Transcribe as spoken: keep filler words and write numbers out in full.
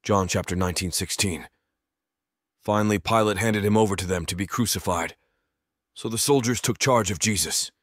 John chapter nineteen, sixteen. Finally, Pilate handed him over to them to be crucified. So the soldiers took charge of Jesus.